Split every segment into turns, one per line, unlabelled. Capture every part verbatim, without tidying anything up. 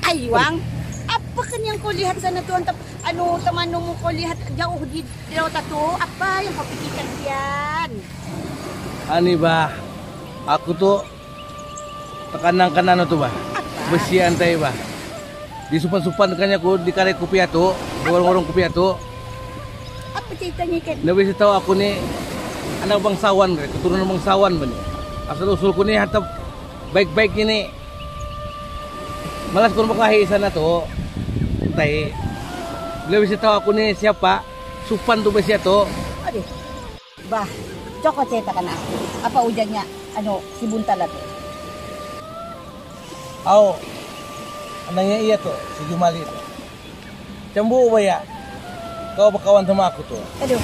Ay, Wang, apa kan yang kau lihat sana tuh? Antap, anu teman mo kau lihat jauh di laut itu? Apa yang kau pikirkan kian?
Ani bah, aku tuh tekanan kanan tuh bah, besi antai bah. Di supan-supan kannya aku di kare kopi tuh, di warung-warung kopi tuh.
Apa ceritanya kan?
Nabi sih tahu aku nih anak bangsawan, keturunan bangsawan benih. Asal usulku nih hatap baik-baik ini. Malas kau berkelahi sana tuh, tai. Nabi sih tahu aku nih siapa? Supan tuh besi tuh.
Aduh, bah, cokot ceritakan aku. Apa ujarnya? Anu si Buntal tuh?
Oh, anaknya iya tuh, si Jumali tuh. Cembu ba ya? Kau berkawan sama aku tuh.
Aduh.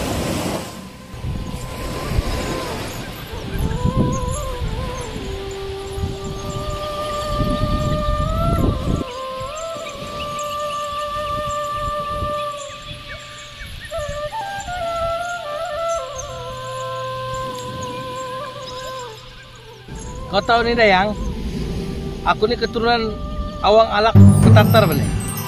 Kau tahu nih Dayang, aku nih keturunan Awang Alak Petantar benih.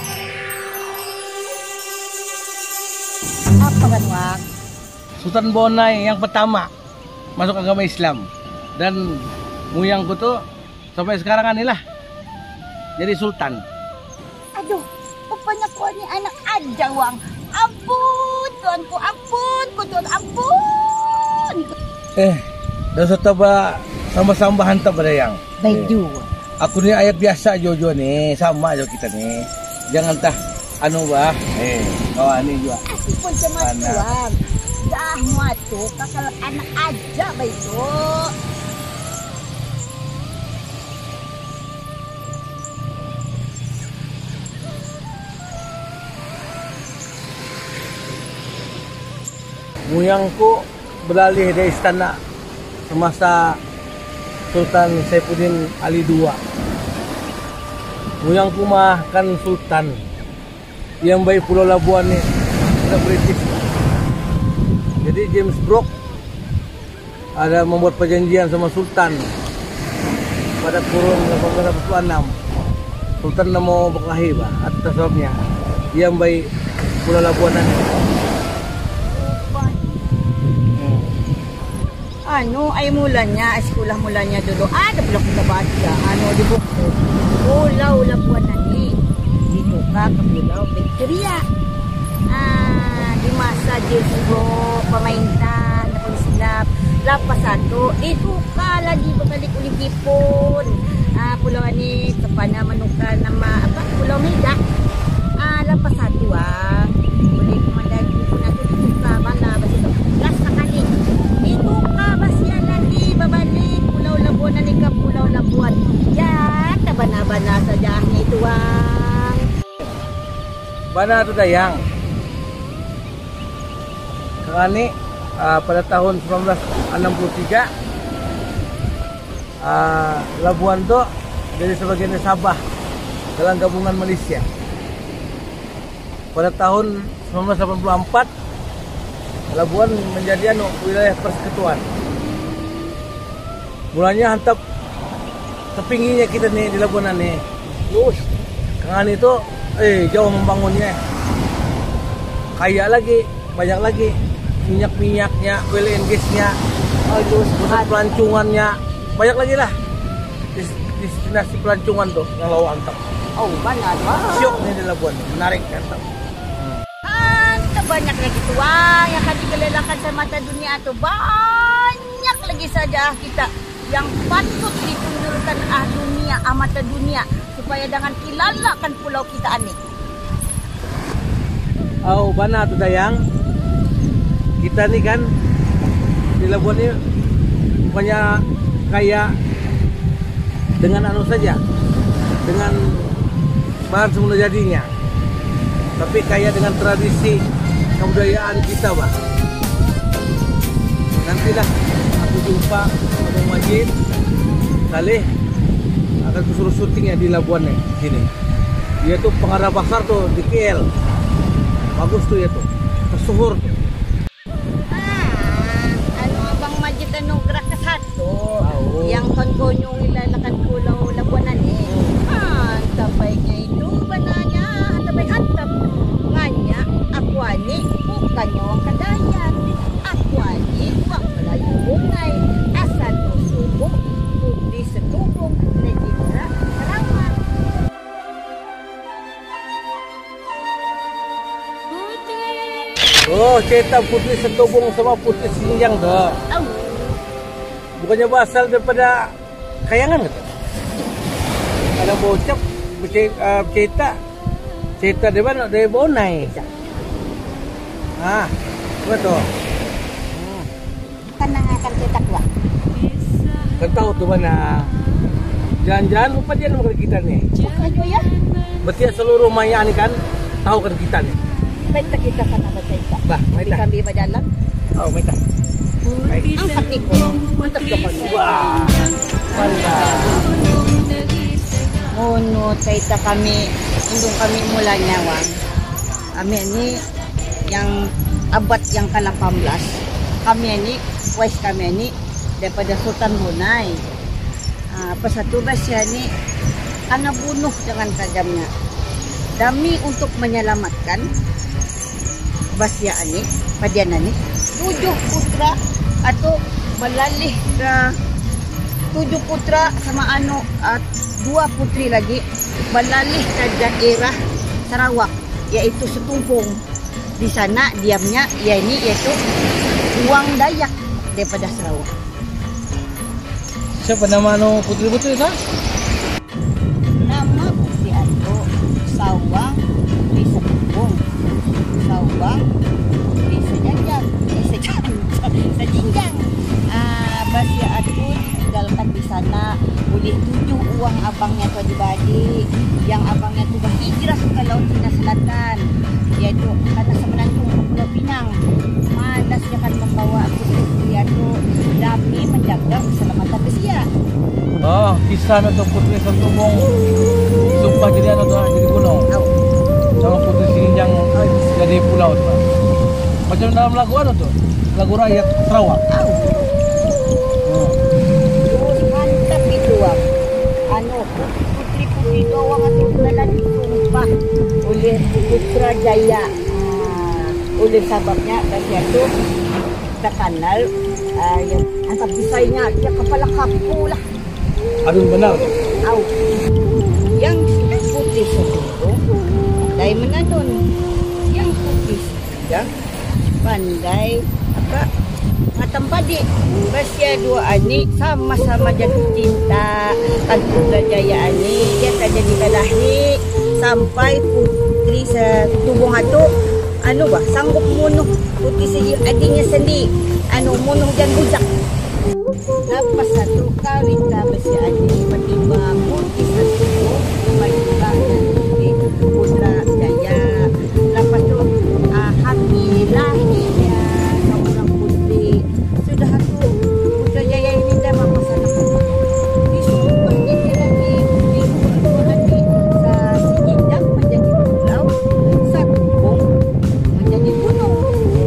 Apa kan, Wang?
Sultan Bonai yang pertama masuk agama Islam. Dan muyangku tuh sampai sekarang anilah jadi sultan.
Aduh, rupanya kau ini anak aja, Wang. Ampun, tuanku, ampun, ku tuan, ampun.
Eh, dosa taba sama-sama hantam Dayang.
Baik
eh.
juga.
Aku nih ayat biasa Jojo nih, sama aja kita nih. Jangan tah anu bah, eh kawan nih juga.
Asik pun cuma tuan. Dah muatu kakak anak aja baik tuh.
Muyangku beralih dari istana semasa Sultan Saifuddin Ali kedua. Muyangku mah kan sultan yang baik Pulau Labuan nih, kita British. Jadi James Brooke ada membuat perjanjian sama sultan pada kurun delapan belas empat puluh enam. Sultan mau berkelahi bah, atas sebabnya yang baik Pulau Labuan nih.
Anu ay mulanya, sekolah mulanya dulu ada pula kita baca anu di buku Pulau Labuan Nani itu ka ke Pulau Victoria. Ah, di masa Jesro pemerintahan polis lap lapas satu itu ka lagi berbalik ulit Jepun. Ah, pulau ini kepada menukar nama apa Pulau Mega. Ah, lapas satu ah boleh komandan Jepun itu dibuka bala basi itu rasa kali itu kabasya lagi babalik Pulau Labuan ni ke Pulau Labuan. Ya, tabana-bana sajahnya itu, Wang.
Bana tu Dayang. Kerana uh, pada tahun seribu sembilan ratus enam puluh tiga uh, Labuan tu jadi sebagian dari Sabah dalam gabungan Malaysia. Pada tahun seribu sembilan ratus delapan puluh empat Labuan menjadi anu wilayah persekutuan. Mulanya hantap tepingginya kita nih di Labuan nih. Terus kan itu eh jauh membangunnya. Kaya lagi, banyak lagi minyak-minyaknya, oil and gasnya, terus pusat pelancongannya, banyak lagi lah. Destinasi pelancongan tuh yang lawa hantap.
Oh, banyak banget.
Syok nih di Labuan, menarik hantap.
Banyak lagi tuang yang akan digelelakan sama mata dunia itu banyak lagi saja kita yang patut ditunjukkan ah dunia ah mata dunia supaya dengan kilalakan pulau kita ini.
Oh, bana tuh Dayang. Kita nih kan di Labuan ini banyak kaya dengan anu saja, dengan bahan semula jadinya, tapi kaya dengan tradisi kebudayaan kita, Pak. Nantilah aku jumpa Abang Majid kali akan kusuruh syutingnya di Labuan nih, sini. Dia tuh pengarah pasar tuh di K L. Bagus tuh ya tuh. Tersuhur tuh.
Ah, anu Abang Majid anu gerak ke satu.
Oh.
Yang kon konyong ilalakan pulau Labuan nih. Ah, baiknya itu
tahu cerita Putri Setubung sama Putri Sinjang tuh?
Tahu.
Bukannya berasal daripada kayangan gitu? Ada bocap cerita cerita dari mana? Dari Bonai. Ah, betul. Hmm.
Karena akan cerita tua.
Kan tahu tuh mana? Jangan-jangan lupa dia nama kita nih.
Bukan ya?
Berarti seluruh maya ini kan tahu kan kita nih.
Baita kita karena bercerita.
Bah, baita.
Kami berjalan.
Oh, baita.
Angkat ibu. Mantap kapal.
Wah, mantap.
Ngono cerita kami, indung kami mulanya wang. Kami ini yang abad yang ke delapan belas. Kami ini, wise kami ini daripada Sultan Brunei. Ah, apa satu bahasa ini karena bunuh dengan tajamnya. Demi untuk menyelamatkan Basya ini, Padian ini, tujuh putra atau melalih ke tujuh putra sama anu uh, dua putri lagi melalih ke daerah Sarawak, yaitu Setubung. Di sana diamnya ya ini yaitu Uang Dayak daripada Sarawak.
Siapa nama anu putri-putri itu?
Nama putri itu Sawang di Setubung, Sawang di Sejinjang, di Sejinjang, Sejinjang. Ah, Basya itu ditinggalkan di sana oleh tujuh uang abangnya tu adik-adik, yang abangnya tu berhijrah ke Laut Cina Selatan, yaitu karena semenanjung ke Pulau Pinang. Malas dia akan membawa putri-putri itu demi menjaga keselamatan Basya.
Oh, kisah untuk Putri Setubung sumpah jadi anu tuh jadi pulau.
Tahu.
Sama Putri Sinjang jadi pulau tuh. Macam dalam lagu anu tuh, lagu rakyat Sarawak.
Tahu.
Hmm.
Terus mantap itu wang. Anu putri-putri doang atau kenalan disumpah oleh Putrajaya. Ah, oleh sebabnya Basya itu terkenal uh, yang antap desainnya dia kepala kapu lah.
Aduh benar tuh.
Tahu. Yang Putri Setubung pandai menanun. Yang Putri Sinjang pandai apa? Ngatam padi. Basya dua ani sama-sama jatuh cinta. Kan Putrajaya ani dia tak jadi kalahi sampai Putri Setubung itu anu bah sanggup munuh Putri Sinjang adiknya sendiri. Anu munuh dan bujak. Lepas satu kali kita Basya adik tiba-tiba Putri Setubung menikah dengan Putra Jaya. Lepas tu uh, hamil lahirnya seorang putri. Sudah tu Putra Jaya ini dah masa nak disumpah dia lagi putri dua adik Sejinjang menjadi pulau, Setubung menjadi gunung.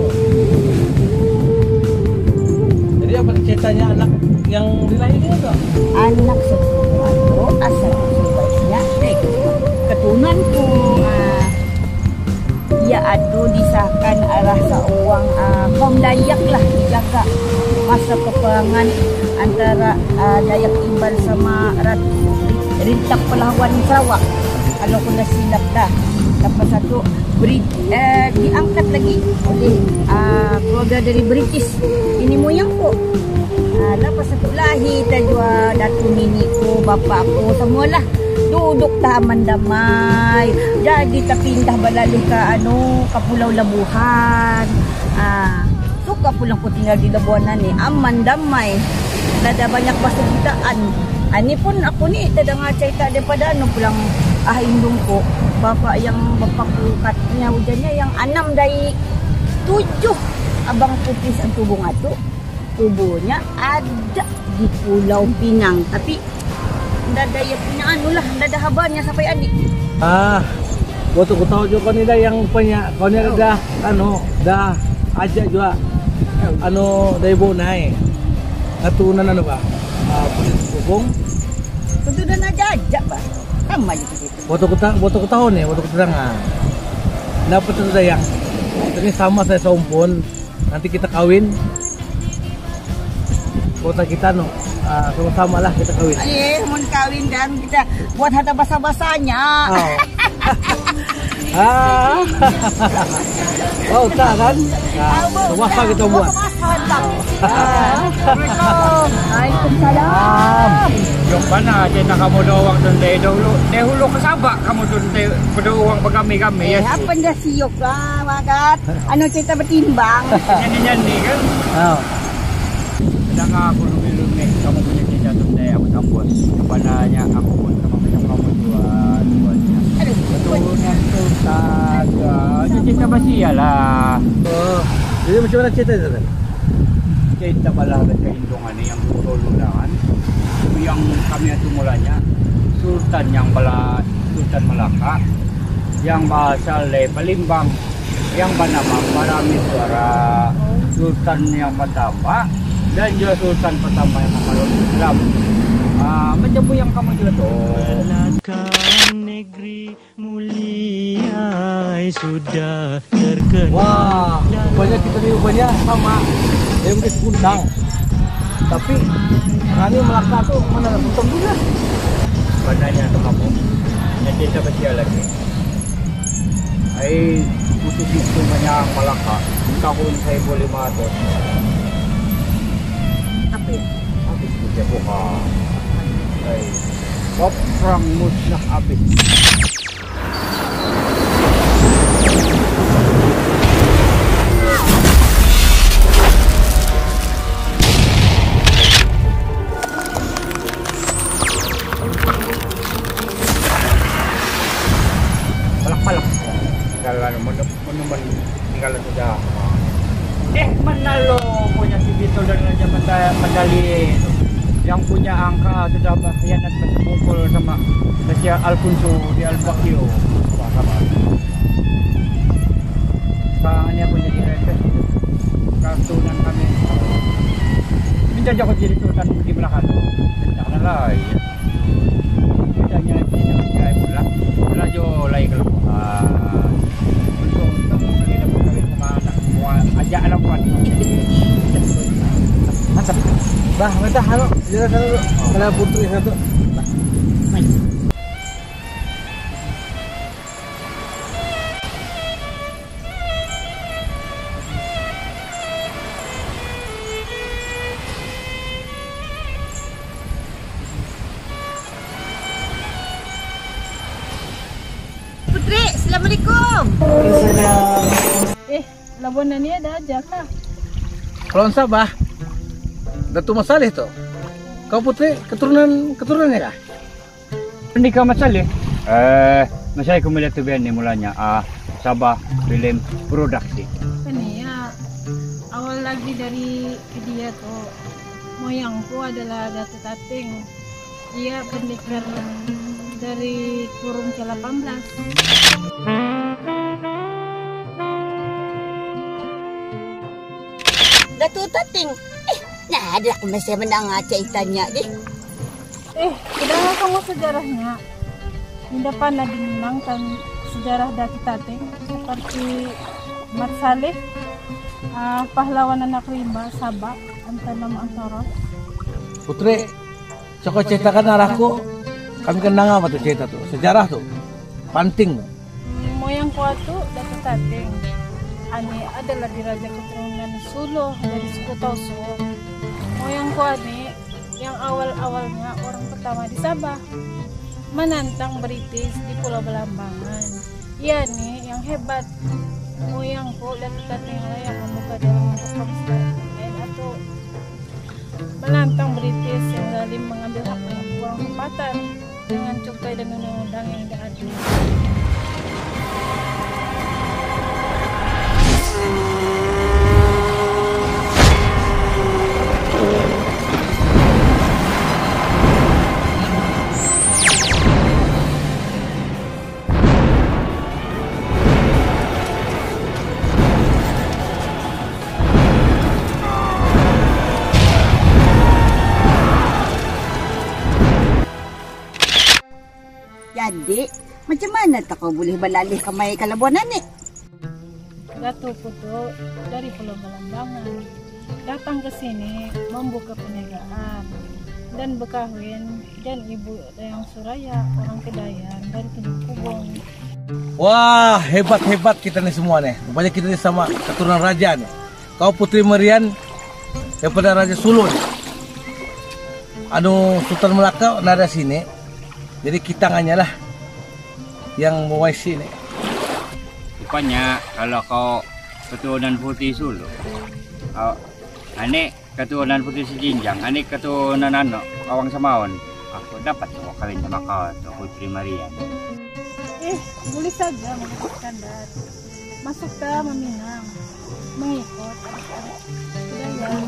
Jadi apa ceritanya anak yang dilahirkan itu?
Anak Setubung itu asal usulnya naik keturunanku. Uh, ia adu disahkan arah seuang uh, kaum Dayak lah dijaga masa peperangan antara uh, Dayak Imbal sama Ratu Rintak Pelawan Sarawak. Kalau kena silap dah. Lepas satu beri, uh, diangkat lagi oleh uh, keluarga dari British. Ini moyangku. Uh, lepas satu lahir tajwa datu niniku, bapakku semualah duduk taman damai. Jadi tak pindah berlalih ke anu ke Pulau Labuhan. Ah, suka pulang ku tinggal di Labuhan ni aman damai. Ada banyak persertaan. Ah, ni pun aku ni terdengar cerita daripada anu pulang ah indung ko. Bapak yang bapakku katanya hujannya yang enam dari tujuh abang Putri Setubung itu kuburnya ada di Pulau Pinang, tapi ndak ada yang punya anu lah, ndak ada habarnya sampai adik.
Ah, waktu ku tahu juga kau ni dah yang punya, kau ni dah anu dah ajak juga anu dari Bonai. Keturunan anu ba? Ah, Putri Setubung.
Tentu dah nak ajak bah. Sama je begitu.
Waktu ku tahu, waktu ku tahu ni, waktu ku dengar. Dapat tu dah yang ini sama saya seumpun. Nanti kita kawin. Kota kita no, uh, sama-sama lah kita kawin.
Eh, mau kawin dan kita buat harta basah-basahnya.
Oh. Ah. Oh, tak kan? Nah, puasa kita buat.
Waalaikumsalam.
Yung pana, cita kamu doang dun deh dulu. Dahulu kasaba kamu dun deh berdoang pagami-kami
Eh,
ya.
apa dah siok lah, magat. Ano cerita bertimbang?
Nyanyi-nyanyi kan.
Oh.
Ada nga ako lumi-lumi. Kamu punya cita dun deh abot-abot. Yung pananya ako pun sama macam kamu dua duanya.
Aduh,
Keturunan Sultan. Ya, cita Basia lah.
Oh. Jadi macam mana cerita itu?
Cita pala dan keindungan yang lululangan. Yang kami itu mulanya Sultan yang bala Sultan Melaka yang berasal dari Palembang yang bernama Parameswara, Sultan yang pertama dan juga Sultan pertama yang memeluk Islam. Ah, macam pun yang kamu juga tuh.
Negeri mulia sudah terkenal.
Wah, rupanya kita ni rupanya sama. Dia mungkin sekundang. Tapi kami Melaka tu mana nak potong juga.
Sebenarnya tuh kamu, yang kita baca lagi. Ay, putus itu banyak Melaka. Tahun saya boleh masuk.
apa ya?
Habis kita buka. Ay, perang musnah habis. Palak-palak. Tinggalan monumen tinggalan sudah. Eh, menalo punya si Vito dan Raja Medali itu. Yang punya angka sudah berkhianat bersekongkol sama Raja Alfonso di Al-Bakio. Wah, sama. Sekarang ini aku jadi rentes kartunan kami. Minta jago jadi sultan di belakang. Jangan lah. Minta jadi jangan pula. Pula jo lagi kalau. Untuk untuk kita berkahwin sama anak. Ajak anak buat.
Mantap. Bah, minta halo. Jalan sana dulu. Kalau putri satu. Baik.
Putri, Assalamualaikum.
Eh, labuan na niya dah aja ka.
Kalau Sabah, Datuk Masalih tu. Kau putri keturunan keturunannya kah?
Hindi ka masali. Eh, masaya ko melihat tu ni mulanya. Ah, Sabah Film Produksi.
Kaniya, awal lagi dari dia tuh, moyangku adalah Datu Tating. Dia pendekar dari kurung ke delapan belas.
Datuk Tating. Eh, nah ada aku masih menang ceritanya deh.
Eh, tidak kamu sejarahnya. Tidak pernah dimenangkan sejarah Datu Tating seperti Mat Saleh, uh, pahlawan anak rimba, Sabah, Antanam Antara.
Putri, coba ceritakan arahku. Kami kenang apa tuh cerita tuh? Sejarah tuh. Panting.
Moyang kuat tuh Datu Tating. Ani adalah diraja keturunan Suluh dari suku Tausu. Moyang kuat nih yang awal-awalnya orang pertama di Sabah menantang British di Pulau Belambangan. Iya nih yang hebat. Moyangku Datu Tating lah yang membuka dalam pertempuran atau menantang British yang zalim mengambil hak orang tempatan dengan cukai dan undang-undang yang tidak adil.
Jadi, macam mana tak kau boleh berlalih ke mai Kalabuanan ni?
Datuk Putu dari Pulau Belambangan datang ke sini membuka perniagaan. dan berkahwin dan ibu yang Suraya orang Kedayan dari Tanjung Kubong.
Wah, hebat-hebat kita nih semua nih. Rupanya kita nih sama keturunan raja nih. Kau Putri Marian daripada Raja Sulu nih. Anu Sultan Melaka nada sini. Jadi kita hanya lah yang mewaisi nih.
Rupanya kalau kau keturunan Putri Sulu, oh, ane keturunan Putri Sejinjang, ane keturunan ano, Awang Samaon. Aku dapat tuh kawin sama kau tuh Putri Marian.
Eh, boleh saja Mas Iskandar. Masuk ke Meminang, mengikut adik-adik Kedayan.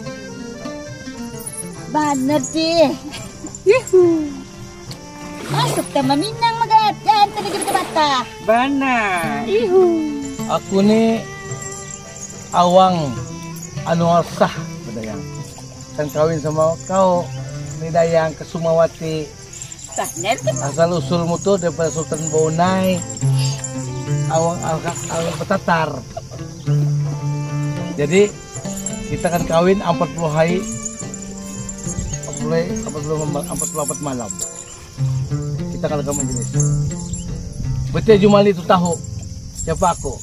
Bener sih. Yuhu. Masuk ke Meminang magat. Jangan tadi kita bata.
Bana.
Yuhu.
Aku nih Awang anu sah Dayang. Kan kawin sama kau ni Dayang Kesumawati.
Bener sih.
Asal usulmu tuh daripada Sultan Bonai. Awang Awang Petatar. Jadi kita kan kawin empat puluh hari empat puluh empat malam. Kita kalau kamu jenis. Betul Jumali itu tahu siapa aku.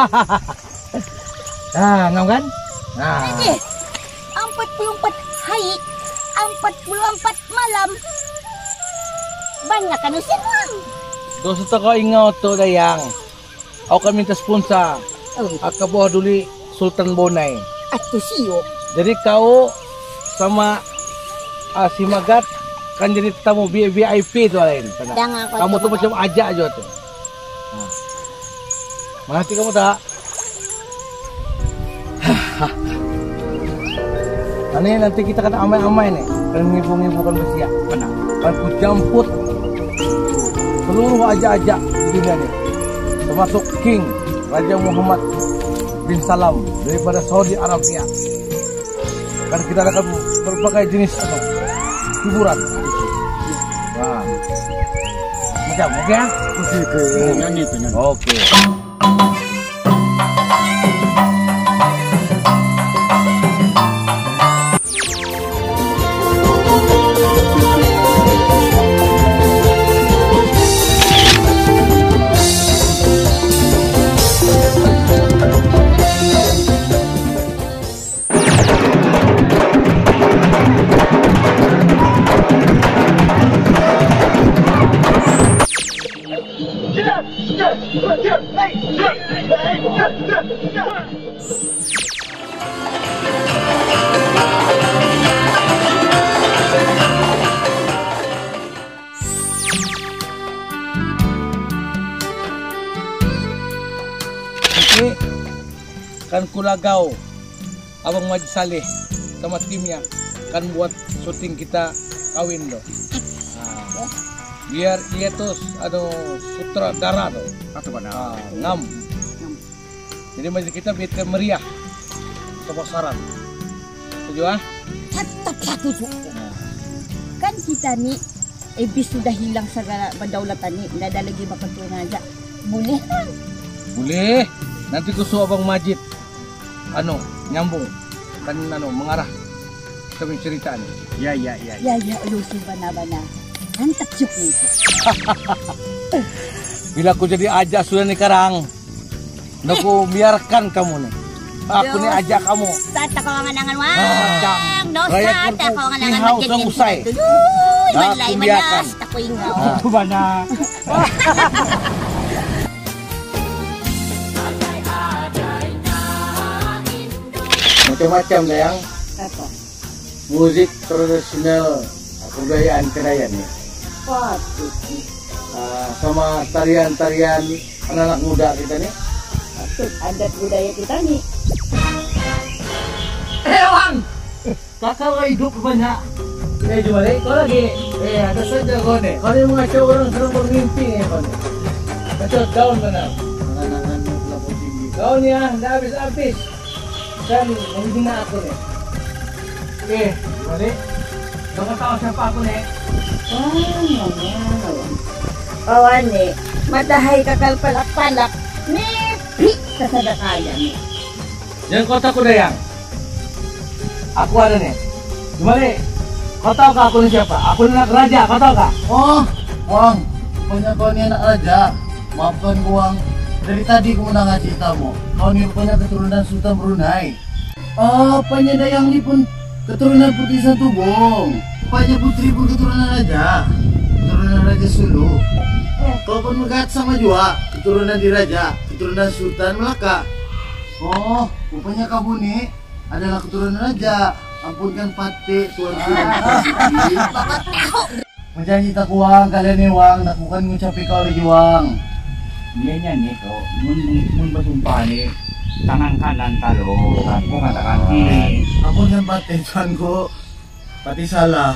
Ah, ngam kan? Nah.
Eh, empat puluh empat hari, empat puluh empat malam. Banyak kan usin lang.
Dosa tak kau ingat tu Dayang. Aku kan minta sponsor.
Oh,
Aku bawa dulu Sultan Bonai.
atu siyo.
Jadi kau sama uh, si Magat kan jadi tamu V I P tu lain.
Jangan kau
Kamu tu
coba.
macam ajak aja tu. Nah. Mengerti kamu tak? Ini nanti kita kan amai-amai nih, kan ngibu-ngibukan bersiap.
Benar.
Kan ku jamput seluruh ajak-ajak di dunia nih, termasuk King Raja Muhammad bin Salam daripada Saudi Arabia. Kan kita akan berbagai jenis apa, hiburan. Nah, macam oke ya?
Nyanyi tu nyanyi.
Oke. Ini kan kulagau Abang Majid Saleh sama timnya kan buat syuting kita kawin loh. Nah, biar dia tuh ada sutradara tuh.
Atau mana?
Nah, enam. Jadi majlis kita biar meriah, kebesaran. Setuju ah?
Tetap setuju. Kan kita nih, ebis sudah hilang segala pendaulatan nih. Tidak ada lagi bakal turun aja. Boleh kan?
Boleh. Nanti kusuh Abang Majid. Anu, nyambung. Kan anu, mengarah kami cerita nih.
Ya ya ya.
Ya ya, lu si bana-bana. Mantap cukup.
Bila aku jadi ajak sudah nih karang. Nggak aku biarkan kamu nih. Aku nih ajak kamu.
Tata kau nganangan wang.
Ah,
No
rakyat
sata
ku
kau nganangan
pihau
macam
sang usai.
Uy,
Nah,
malay
aku biarkan.
manas. Tako ingaw.
Ah.
Atau mana?
Macam-macam Dayang.
Apa?
Musik tradisional kebudayaan Kedayan nih.
Patut.
Ah, sama tarian-tarian anak-anak muda kita nih.
Patut adat budaya kita nih.
Hewan! Kakak hidup banyak. Eh, cuma deh, kau lagi. Eh, ada saja kau nih. Kau ni mengacu orang sedang bermimpi nih kau nih. Kacau daun benar. Anak-anak pelapor tinggi. Kau nih ah, dah habis-habis. Dan menghina aku nih. Oke, cuma deh. Kau kan tahu siapa aku nih?
Oh, ane. Matahay kakal palak-palak. Nepi kasadakayan nih.
Yang kota ku Dayang. Aku ada nih. Cuma deh. Kau tahu kah aku ini siapa? Aku ini anak raja, kau tahu kah?
Oh, Wang, rupanya kau ini anak raja. Maafkan ku, Wang. Dari tadi ku mendengar ceritamu. Kau ini rupanya keturunan Sultan Brunei. Oh, rupanya Dayang ini pun keturunan Putri Satubong. Rupanya Putri pun keturunan raja. Keturunan Raja Sulu. Kau pun megat sama juga. Keturunan Diraja. Keturunan Sultan Melaka. Oh, rupanya kamu nih adalah keturunan raja. Ampunkan pati tuanku. Menjanji tak uang kalian nih Wang, tak bukan ngucapi kau lagi Wang.
Iya nya nih kau, mun mun bersumpah nih tangan kanan talo, aku mengatakan kiri.
Ampunkan pati tuanku. Pati salah.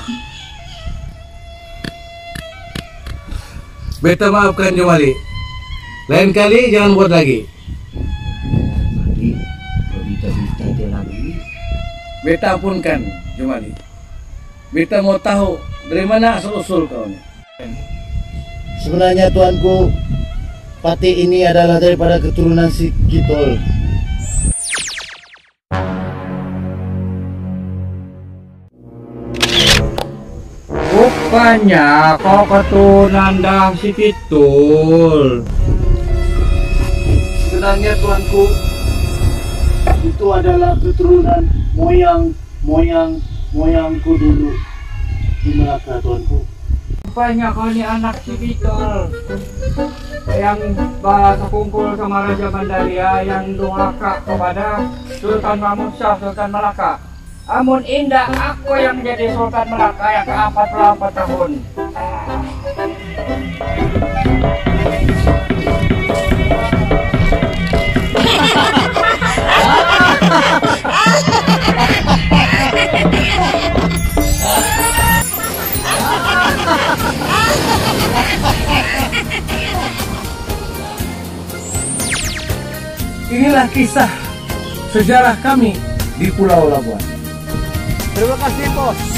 Beta maafkan Jumali. Lain kali jangan buat lagi.
Lagi, kau bita-bita dia lagi.
Beta ampunkan Jumali. Beta mau tahu dari mana asal-usul kau nih.
Sebenarnya tuanku, pati ini adalah daripada keturunan si Kitol.
Rupanya kau keturunan dah si Kitul.
Sebenarnya tuanku, itu adalah keturunan moyang moyang moyangku dulu di Melaka tuanku.
Rupanya kau ni anak si Kitul yang bahasa kumpul sama Raja Bandaria yang durhaka kepada Sultan Mahmud Shah Sultan Melaka. Amun indah aku yang menjadi Sultan Melaka yang ke empat puluh empat tahun.
Inilah kisah sejarah kami di Pulau Labuan. Terima kasih bos.